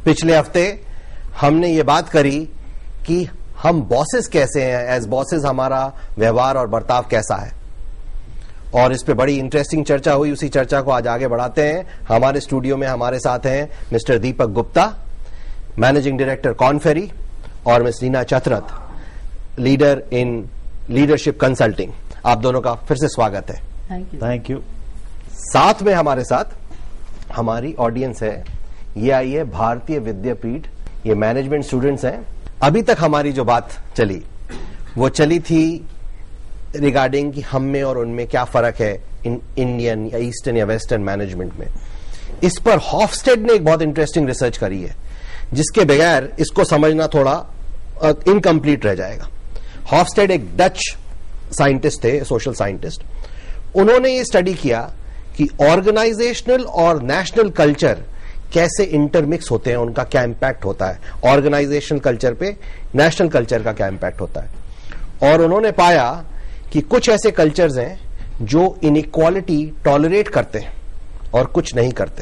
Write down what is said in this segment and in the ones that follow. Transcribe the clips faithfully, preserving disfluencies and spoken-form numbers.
पिछले हफ्ते हमने ये बात करी कि हम बॉसेस कैसे हैं, एज बॉसेस हमारा व्यवहार और बर्ताव कैसा है, और इस पे बड़ी इंटरेस्टिंग चर्चा हुई। उसी चर्चा को आज आगे बढ़ाते हैं। हमारे स्टूडियो में हमारे साथ हैं mister Deepak Gupta, managing director Korn Ferry, और miss Reena Chatrath, leader in leadership consulting. आप दोनों का फिर से स्वागत है। Thank you. Thank you. साथ में हमारे साथ हमारी ऑडियंस है, ये आई है भारतीय विद्यापीठ, ये मैनेजमेंट स्टूडेंट्स हैं। अभी तक हमारी जो बात चली वो चली थी रिगार्डिंग कि हम में और उनमें क्या फर्क है, इन इंडियन या ईस्टर्न या वेस्टर्न मैनेजमेंट में। इस पर हॉफस्टेड ने एक बहुत इंटरेस्टिंग रिसर्च करी है, जिसके बगैर इसको समझना थोड़ा इनकम्प्लीट रह जाएगा। हॉफस्टेड एक डच साइंटिस्ट थे, सोशल साइंटिस्ट। उन्होंने ये स्टडी किया कि ऑर्गेनाइजेशनल और नेशनल कल्चर कैसे इंटरमिक्स होते हैं, उनका क्या इंपैक्ट होता है, ऑर्गेनाइजेशनल कल्चर पे नेशनल कल्चर का क्या इंपैक्ट होता है। और उन्होंने पाया कि कुछ ऐसे कल्चर्स हैं जो इनइक्वालिटी टॉलरेट करते हैं और कुछ नहीं करते।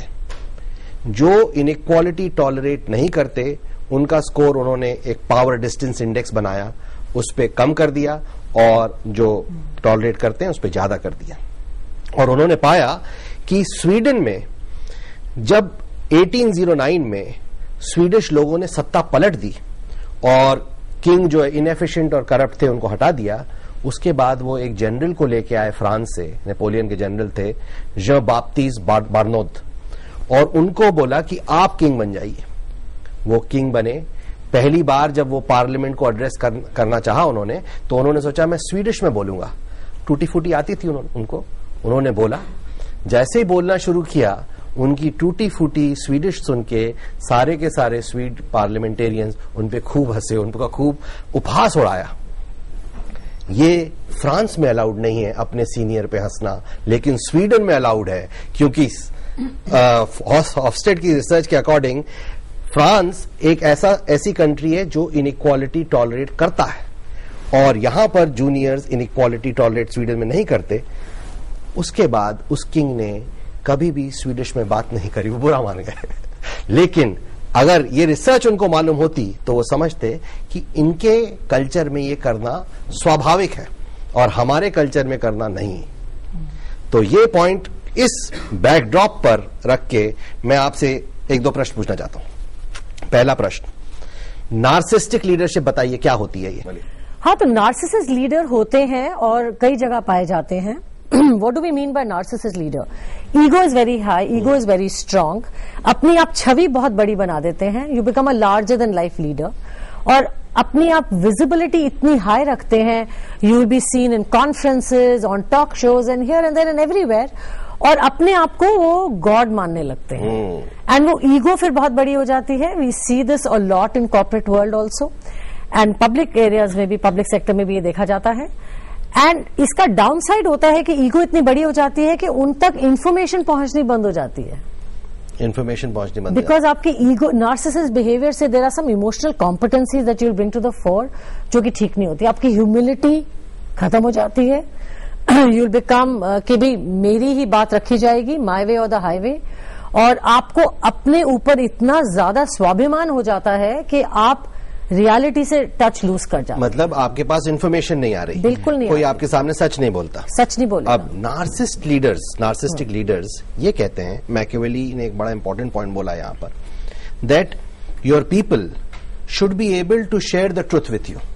जो इनइक्वालिटी टॉलरेट नहीं करते उनका स्कोर उन्होंने एक पावर डिस्टेंस इंडेक्स बनाया, उस पर कम कर दिया, और जो टॉलरेट करते हैं उस पर ज्यादा कर दिया। और उन्होंने पाया कि स्वीडन में जब अठारह सौ नौ में स्वीडिश लोगों ने सत्ता पलट दी और किंग जो इनएफिशिएंट और करप्ट थे उनको हटा दिया, उसके बाद वो एक जनरल को लेके आए फ्रांस से, नेपोलियन के जनरल थे जेan बाप्टिस्ट बार्नोद, और उनको बोला कि आप किंग बन जाइए। वो किंग बने। पहली बार जब वो पार्लियामेंट को एड्रेस कर, करना चाहा उन्होंने, तो उन्होंने सोचा मैं स्वीडिश में बोलूंगा। टूटी फूटी आती थी उन्होंने, उनको उन्होंने बोला। जैसे ही बोलना शुरू किया, उनकी टूटी फूटी स्वीडिश सुन के सारे के सारे स्वीड पार्लियामेंटेरियंस उन पे खूब हंसे, उनका खूब उपहास उड़ाया। ये फ्रांस में अलाउड नहीं है अपने सीनियर पे हंसना, लेकिन स्वीडन में अलाउड है, क्योंकि हॉफस्टेड की रिसर्च के अकॉर्डिंग फ्रांस एक ऐसा ऐसी कंट्री है जो इनइक्वालिटी टॉलरेट करता है, और यहां पर जूनियर्स इनइक्वालिटी टॉलरेट स्वीडन में नहीं करते। उसके बाद उस किंग ने कभी भी स्वीडिश में बात नहीं करी, वो बुरा मान गए। लेकिन अगर ये रिसर्च उनको मालूम होती तो वो समझते कि इनके कल्चर में ये करना स्वाभाविक है और हमारे कल्चर में करना नहीं। तो ये पॉइंट इस बैकड्रॉप पर रख के मैं आपसे एक दो प्रश्न पूछना चाहता हूं। पहला प्रश्न, नार्सिस्टिक लीडरशिप बताइए क्या होती है ये? हाँ, तो नार्सिसिस्ट लीडर होते हैं और कई जगह पाए जाते हैं। What do we mean by narcissist leader? Ego is very high, ego is very strong. अपनी आप छवि बहुत बड़ी बना देते हैं, you become a larger than life leader. और अपनी आप विजिबिलिटी इतनी हाई रखते हैं, you will be seen in conferences, on talk shows and here and there and everywhere. और अपने आप को वो गॉड मानने लगते हैं, एंड वो ईगो फिर बहुत बड़ी हो जाती है। We see this a lot in corporate world also, and public areas में भी, पब्लिक सेक्टर में भी ये देखा जाता है। एंड इसका डाउन साइड होता है कि ईगो इतनी बड़ी हो जाती है कि उन तक इंफॉर्मेशन पहुंचनी बंद हो जाती है। इंफॉर्मेशन पहुंचनी बंद, बिकॉज आपकी ईगो, नार्सिसिस्ट बिहेवियर से there are some emotional competencies that you will bring to the fore, जो कि ठीक नहीं होती। आपकी ह्यूमिलिटी खत्म हो जाती है। यू विल बिकम कि भाई मेरी ही बात रखी जाएगी, माई वे और द हाईवे, और आपको अपने ऊपर इतना ज्यादा स्वाभिमान हो जाता है कि आप रियलिटी से टच लूज कर जाते। मतलब आपके पास इंफॉर्मेशन नहीं आ रही, बिल्कुल नहीं, कोई आपके सामने सच नहीं बोलता, सच नहीं बोलता। अब नार्सिस्ट लीडर्स, नार्सिस्टिक लीडर्स ये कहते हैं, मैकियावेली ने एक बड़ा इंपॉर्टेंट पॉइंट बोला यहां पर, that your people should be able to share the truth with you,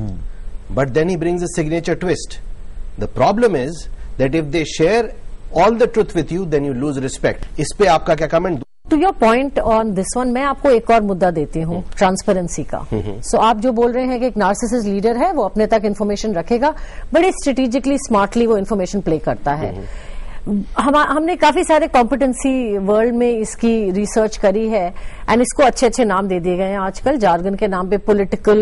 but then he brings a signature twist. The problem is that if they share all the truth with you, then you lose respect. इस पे आपका क्या comment? To your point on this one, मैं आपको एक और मुद्दा देती हूँ, ट्रांसपेरेंसी का. सो so, आप जो बोल रहे हैं कि एक नार्सिसिस्ट लीडर है, वो अपने तक इन्फॉर्मेशन रखेगा, बड़े स्ट्रेटेजिकली स्मार्टली वो इन्फॉर्मेशन प्ले करता है. हम हमने काफी सारे कॉम्पिटेंसी वर्ल्ड में इसकी रिसर्च करी है, एंड इसको अच्छे अच्छे नाम दे दिए गए हैं आजकल जार्गन के नाम पे. पॉलिटिकल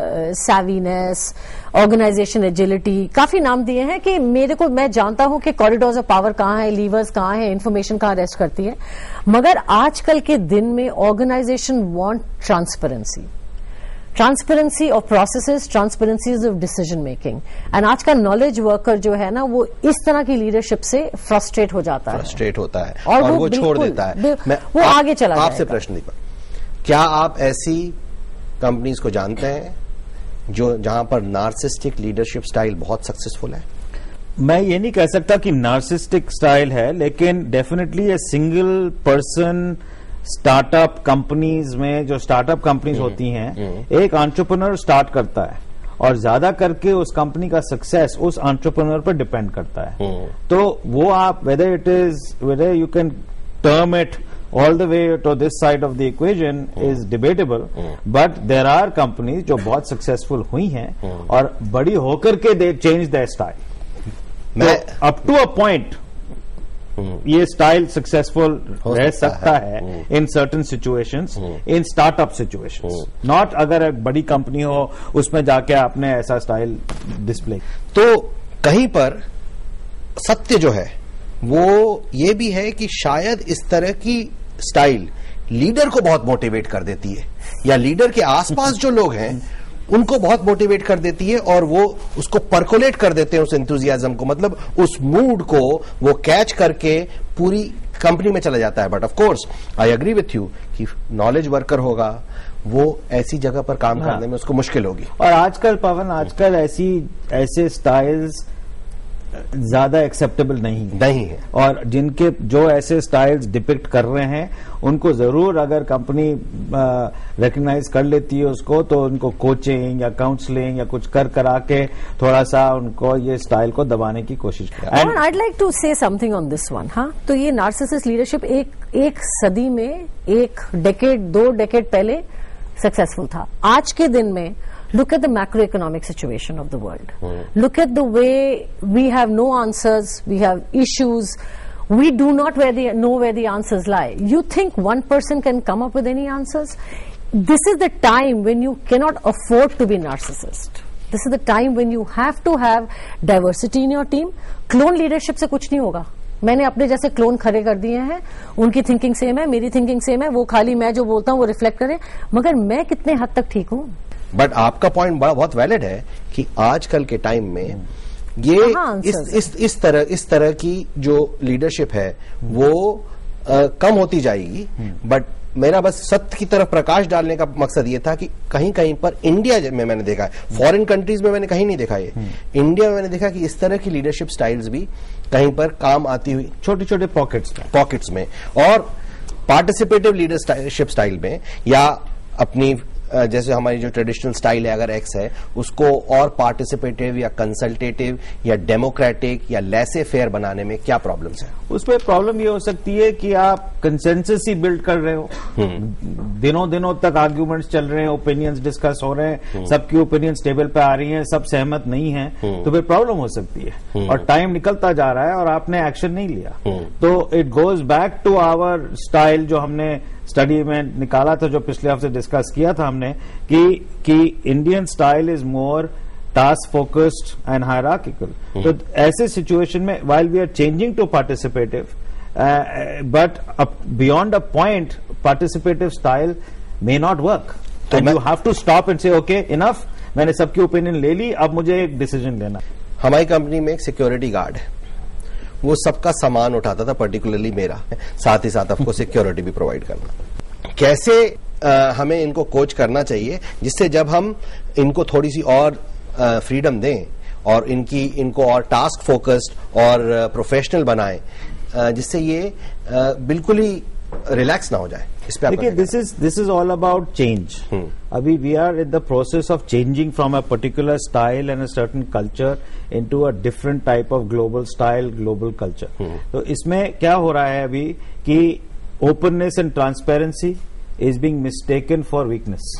सैवीनेस, ऑर्गेनाइजेशन एजिलिटी, काफी नाम दिए हैं कि मेरे को, मैं जानता हूं कि कॉरिडोर्स ऑफ पावर कहाँ है, लीवर्स कहाँ है, इन्फॉर्मेशन कहाँ रेस्ट करती है. मगर आजकल के दिन में organisation want transparency, transparency of processes, transparency of decision making. And आज का नॉलेज वर्कर जो है ना, वो इस तरह की लीडरशिप से फ्रस्ट्रेट हो जाता है, फ्रस्ट्रेट होता है और, और वो, वो छोड़ देता है. मैं, वो आप, आगे चला आपसे प्रश्न दीपक, क्या आप ऐसी कंपनीज को जानते हैं जो जहां पर नार्सिस्टिक लीडरशिप स्टाइल बहुत सक्सेसफुल है? मैं ये नहीं कह सकता कि नार्सिस्टिक स्टाइल है, लेकिन डेफिनेटली ये सिंगल पर्सन स्टार्टअप कंपनीज में, जो स्टार्टअप कंपनीज होती हैं, एक एंटरप्रेन्योर स्टार्ट करता है और ज्यादा करके उस कंपनी का सक्सेस उस एंटरप्रेन्योर पर डिपेंड करता है। तो वो आप whether it is whether you can term it all the way to this side of the equation is debatable, but there are companies जो बहुत successful हुई हैं और बड़ी होकर के they change their style. मैं तो up to a point ये स्टाइल सक्सेसफुल रह सकता है in certain situations, in startup situations, not अगर एक बड़ी कंपनी हो उसमें जाके आपने ऐसा स्टाइल डिस्प्ले। तो कहीं पर सत्य जो है वो ये भी है कि शायद इस तरह की स्टाइल लीडर को बहुत मोटिवेट कर देती है, या लीडर के आसपास जो लोग हैं उनको बहुत मोटिवेट कर देती है और वो उसको परकोलेट कर देते हैं, उस एंथुजियाज्म को, मतलब उस मूड को वो कैच करके पूरी कंपनी में चला जाता है। But of course I agree with you कि नॉलेज वर्कर होगा वो ऐसी जगह पर काम करने में उसको मुश्किल होगी। और आजकल पवन, आजकल ऐसी ऐसे स्टाइल्स ज्यादा एक्सेप्टेबल नहीं नहीं है, और जिनके जो ऐसे स्टाइल्स डिपिक्ट कर रहे हैं उनको जरूर, अगर कंपनी रिकग्नाइज कर लेती है उसको, तो उनको कोचिंग या काउंसलिंग या कुछ कर करा के थोड़ा सा उनको ये स्टाइल को दबाने की कोशिश करें। I'd like to say something on this one, हाँ, तो ये नार्सिसिस्ट लीडरशिप एक एक सदी में, एक डेकेड, दो डेकेड पहले सक्सेसफुल था। आज के दिन में look at the macroeconomic situation of the world. Hmm. Look at the way we have no answers, we have issues, we do not where the, know where the answers lie. You think one person can come up with any answers? This is the time when you cannot afford to be narcissist. This is the time when you have to have diversity in your team. Clone leadership से कुछ नहीं होगा। मैंने अपने जैसे clone खड़े कर दिए हैं, उनकी थिंकिंग सेम है, मेरी थिंकिंग सेम है, वो खाली मैं जो बोलता हूँ वो रिफ्लेक्ट करें, मगर मैं कितने हद तक ठीक हूँ। बट आपका पॉइंट बड़ा बहुत वैलिड है कि आजकल के टाइम में ये इस इस इस तरह इस तरह की जो लीडरशिप है वो आ, कम होती जाएगी। बट मेरा बस सत्य की तरफ प्रकाश डालने का मकसद ये था कि कहीं कहीं पर इंडिया में मैंने देखा है, फॉरेन कंट्रीज में मैंने कहीं नहीं देखा ये, इंडिया में मैंने देखा कि इस तरह की लीडरशिप स्टाइल्स भी कहीं पर काम आती हुई छोटे छोटे पॉकेट्स में पॉकेट्स में और पार्टिसिपेटिव लीडरशिप स्टाइल में, या अपनी जैसे हमारी जो ट्रेडिशनल स्टाइल है अगर एक्स है उसको और पार्टिसिपेटिव या कंसल्टेटिव या डेमोक्रेटिक या लेसे फेयर बनाने में क्या प्रॉब्लम्स है? उसमें प्रॉब्लम ये हो सकती है कि आप कंसेंसस ही बिल्ड कर रहे हो, दिनों दिनों तक आर्ग्यूमेंट्स चल रहे हैं, ओपिनियंस डिस्कस हो रहे हैं, सबकी ओपिनियंस टेबल पे आ रही हैं, सब सहमत नहीं है, तो फिर प्रॉब्लम हो सकती है और टाइम निकलता जा रहा है और आपने एक्शन नहीं लिया। तो it goes back to our style जो हमने स्टडी में निकाला था, जो पिछले हफ्ते डिस्कस किया था हमने, कि कि Indian style is more task focused and hierarchical. तो ऐसे सिचुएशन में while we are changing to participative, but beyond a point participative style may not work, and you have to stop and say okay enough, मैंने सबकी opinion ले ली, अब मुझे एक decision लेना। हमारी कंपनी में एक सिक्योरिटी गार्ड है, वो सबका सामान उठाता था, पर्टिकुलरली मेरा, साथ ही साथ आपको सिक्योरिटी भी प्रोवाइड करना। कैसे आ, हमें इनको कोच करना चाहिए जिससे जब हम इनको थोड़ी सी और फ्रीडम दें और इनकी इनको और टास्क फोकस्ड और प्रोफेशनल बनाएं, जिससे ये आ, बिल्कुल ही रिलैक्स ना हो जाए। इस पे देखिए, this is this is all about change. अभी we are in the process of changing from a particular style and a certain culture into a different type of global style, global culture. तो इसमें क्या हो रहा है अभी कि openness and transparency is being mistaken for weakness.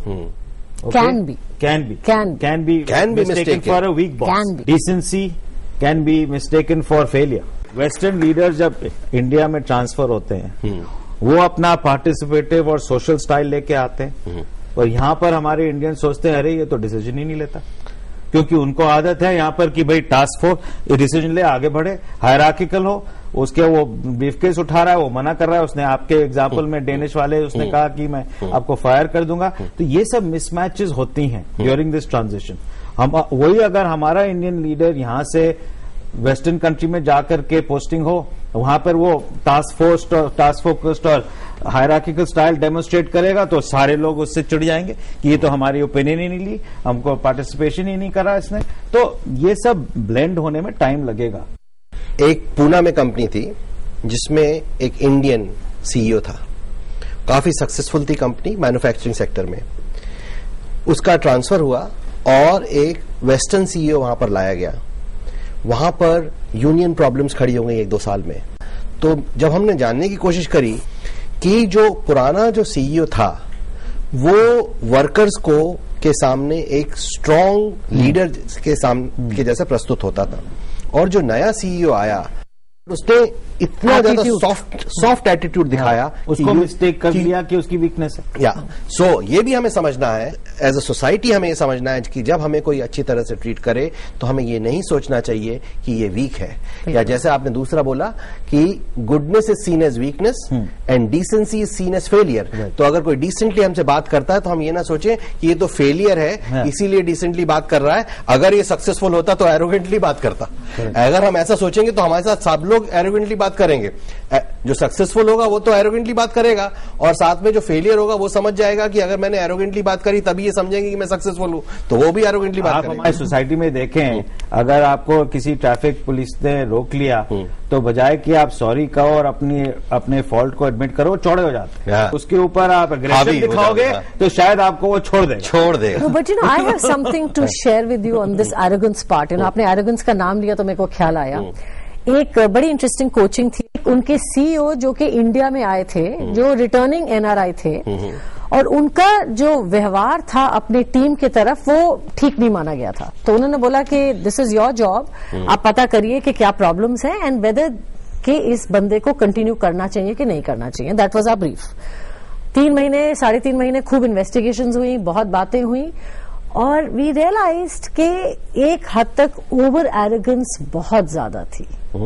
Can be can be can can be can be mistaken for a weak boss. Decency can be mistaken for failure. Western leader जब India में transfer होते हैं वो अपना participative और social style लेके आते हैं, और यहां पर हमारे इंडियन सोचते हैं अरे ये तो डिसीजन ही नहीं लेता, क्योंकि उनको आदत है यहां पर कि भाई टास्क फोर्स डिसीजन ले, आगे बढ़े, हायरार्किकल हो, उसके वो ब्रीफकेस उठा रहा है, वो मना कर रहा है, उसने आपके एग्जाम्पल में डेनिश वाले उसने कहा कि मैं आपको फायर कर दूंगा। तो ये सब मिसमैचेस होती हैं ड्यूरिंग दिस ट्रांजिशन। हम वही अगर हमारा इंडियन लीडर यहां से वेस्टर्न कंट्री में जाकर के पोस्टिंग हो, वहां पर वो टास्क फोर्स टास्क फोकस्ड और हायरार्किकल स्टाइल डेमोन्स्ट्रेट करेगा तो सारे लोग उससे चिढ़ जाएंगे कि ये तो हमारी ओपिनियन ही नहीं ली, हमको पार्टिसिपेशन ही नहीं करा इसने। तो ये सब ब्लेंड होने में टाइम लगेगा। एक पूना में कंपनी थी जिसमें एक इंडियन सीईओ था, काफी सक्सेसफुल थी कंपनी मैन्युफैक्चरिंग सेक्टर में। उसका ट्रांसफर हुआ और एक वेस्टर्न सीईओ वहां पर लाया गया। वहां पर यूनियन प्रॉब्लम्स खड़ी हो गई एक दो साल में। तो जब हमने जानने की कोशिश करी कि जो पुराना जो सीईओ था वो वर्कर्स को के सामने एक स्ट्रांग लीडर के सामने के जैसे प्रस्तुत होता था, और जो नया सीईओ आया उसने इतना ज्यादा सॉफ्ट सॉफ्ट एटीट्यूड दिखाया, उसको मिस्टेक कर लिया कि उसकी वीकनेस है। या सो so, ये भी हमें समझना है एज अ सोसाइटी, हमें ये समझना है कि जब हमें कोई अच्छी तरह से ट्रीट करे तो हमें ये नहीं सोचना चाहिए कि ये वीक है, या जैसे आपने दूसरा बोला कि goodness is seen as weakness and decency is seen as failure. तो अगर कोई डिसेंटली हमसे बात करता है तो हम ये ना सोचें कि ये तो फेलियर है इसीलिए डिसेंटली बात कर रहा है, अगर ये सक्सेसफुल होता तो एरोगेंटली बात करता। अगर हम ऐसा सोचेंगे तो हमारे साथ सब लोग एरोगेंटली बात करेंगे। जो सक्सेसफुल होगा वो तो एरोगेंटली बात करेगा, और साथ में जो फेलियर होगा वो समझ जाएगा कि अगर मैंने एरोगेंटली बात करी तभी ये समझेंगे कि मैं सक्सेसफुल हूं, तो वो भी एरोगेंटली बात करेगा। आप हमारी सोसाइटी में देखें, अगर आपको किसी ट्रैफिक पुलिस ने रोक लिया तो बजाय कि आप सॉरी कहो और अपनी अपने फॉल्ट को एडमिट करो, चौड़े हो जाते हैं। उसके ऊपर आप एग्रेशन दिखाओगे तो शायद आपको वो छोड़ देगा छोड़ देगा but you know I have something to share with you on this arrogance part. You know आपने एरोगेंस का नाम लिया तो मेरे को ख्याल आया, एक बड़ी इंटरेस्टिंग कोचिंग थी। उनके सीईओ जो कि इंडिया में आए थे, जो रिटर्निंग एनआरआई थे, और उनका जो व्यवहार था अपनी टीम की तरफ वो ठीक नहीं माना गया था। तो उन्होंने बोला कि दिस इज योर जॉब, आप पता करिए कि क्या प्रॉब्लम्स हैं एंड वेदर कि इस बंदे को कंटिन्यू करना चाहिए कि नहीं करना चाहिए। That was our brief. तीन महीने साढ़े तीन महीने खूब इन्वेस्टिगेशंस हुई, बहुत बातें हुई, और वी रियलाइज्ड कि एक हद तक ओवर एरोगेंस बहुत ज्यादा थी,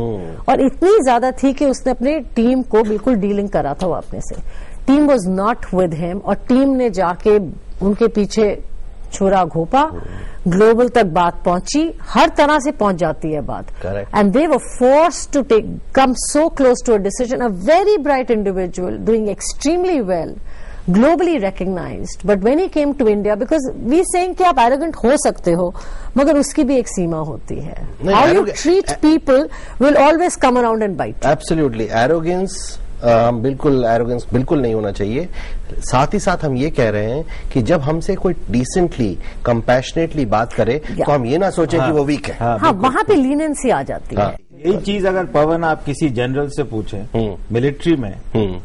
और इतनी ज्यादा थी कि उसने अपनी टीम को बिल्कुल डीलिंग करा था वो अपने से। Team was not with him, और टीम ने जाके उनके पीछे छुरा घोपा, ग्लोबल तक बात पहुंची, हर तरह से पहुंच जाती है बात, and they were forced to take come so close to a decision. A very bright individual doing extremely well, globally recognized, but when he came to India, because we saying कि आप arrogant हो सकते हो मगर उसकी भी एक सीमा होती है। How you treat people will always come around and bite. Absolutely, arrogance हम बिल्कुल एरोगेंस बिल्कुल नहीं होना चाहिए। साथ ही साथ हम ये कह रहे हैं कि जब हमसे कोई डिसेंटली कंपैशनेटली बात करे तो हम ये ना सोचें कि वो वीक है। हाँ, हाँ वहां पे लीनेंसी आ जाती है। यही चीज अगर पवन आप किसी जनरल से पूछें मिलिट्री में,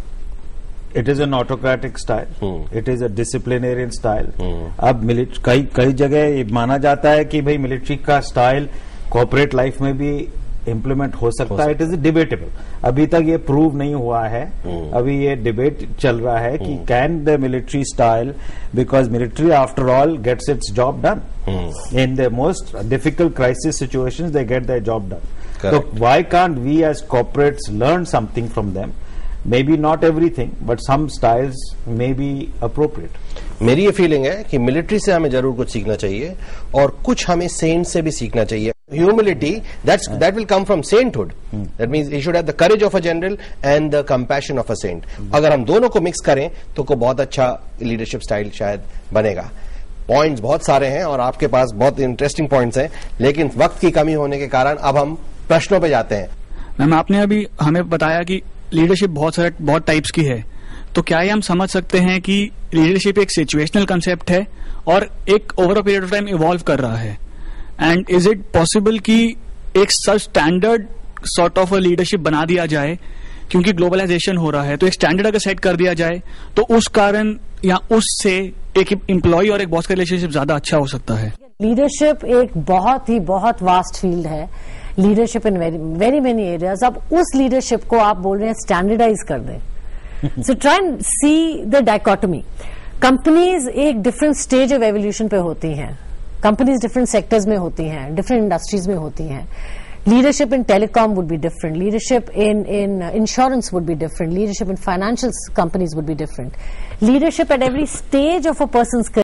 it is an autocratic style, it is a disciplinarian style. अब मिलिट्री कई कई जगह माना जाता है कि भाई मिलिट्री का स्टाइल कॉर्पोरेट लाइफ में भी इम्प्लीमेंट हो सकता है। इट इज डिबेटेबल, अभी तक ये प्रूव नहीं हुआ है। अभी ये डिबेट चल रहा है कि can the military style, because military after all gets its job done in the most difficult crisis situations, they get their job done. So why can't we as corporates learn something from them? Maybe not everything, but some styles may be appropriate. मेरी ये feeling है कि military से हमें जरूर कुछ सीखना चाहिए और कुछ हमें सेंट से भी सीखना चाहिए। Humility, that's that will come from sainthood. That means he should have the courage of a general and the compassion of a saint. अगर हम दोनों को मिक्स करें तो को बहुत अच्छा लीडरशिप स्टाइल शायद बनेगा। पॉइंट्स बहुत सारे हैं और आपके पास बहुत इंटरेस्टिंग पॉइंट्स हैं, लेकिन वक्त की कमी होने के कारण अब हम प्रश्नों पे जाते हैं। मैम, आपने अभी हमें बताया कि लीडरशिप बहुत सारे बहुत टाइप्स की है, तो क्या ये हम समझ सकते हैं कि लीडरशिप एक सिचुएशनल कंसेप्ट है और एक over a period of time evolve कर रहा है? एंड इज इट पॉसिबल कि एक such standard sort of a leadership बना दिया जाए, क्योंकि ग्लोबलाइजेशन हो रहा है, तो एक स्टैंडर्ड अगर सेट कर दिया जाए तो उस कारण या उससे एक एम्प्लॉय और एक बॉस का रिलेशनशिप ज्यादा अच्छा हो सकता है? लीडरशिप एक बहुत ही बहुत वास्ट फील्ड है, leadership in very very many areas. अब उस लीडरशिप को आप बोल रहे हैं स्टैंडर्डाइज कर दें। So try and see the dichotomy. Companies एक डिफरेंट स्टेज ऑफ एवोल्यूशन पे होती हैं, कंपनीज डिफरेंट सेक्टर्स में होती हैं, डिफरेंट इंडस्ट्रीज में होती हैं। Leadership in telecom would be different. Leadership in, in uh, insurance would be different. Leadership in financial companies would be different. Leadership at every stage of a person's career